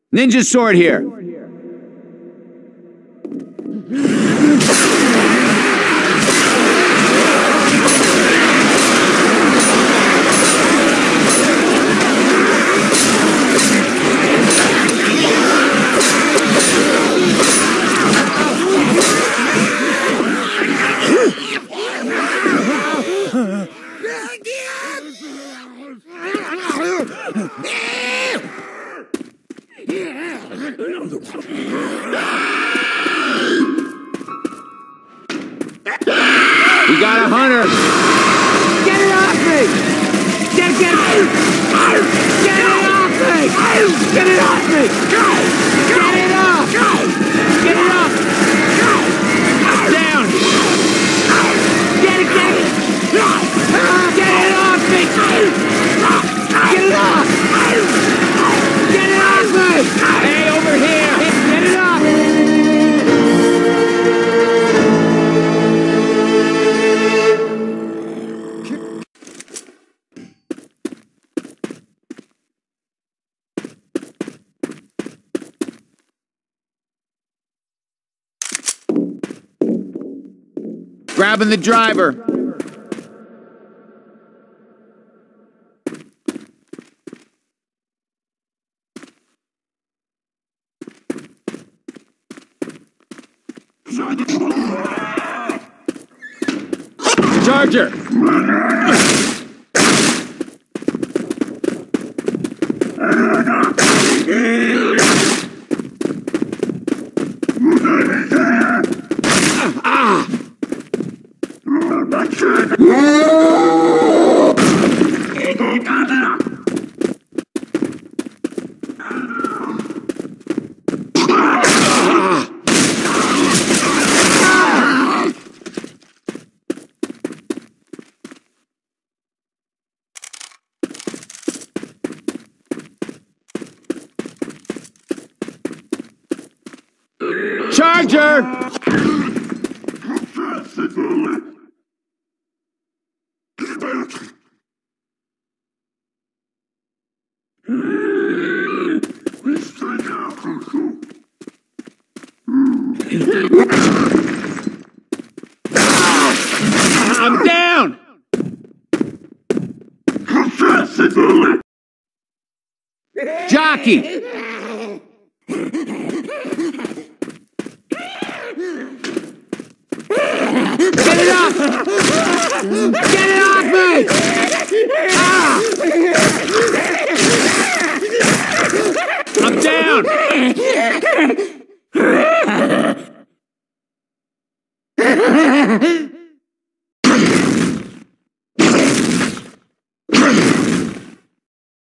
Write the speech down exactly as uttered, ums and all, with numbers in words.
Ninja sword here. We got a hunter! Get it off me! Get, get, get it off me! Get it off me! Get it off! Get it off! Down! Get it, get it! Get it off me! Get it off! Get it off me! Hey, over here! Get it off! Grabbing the driver. Charger. Ah! Charger! I'm down! Jockey! Get it off! Get it off me! Ah! I'm down!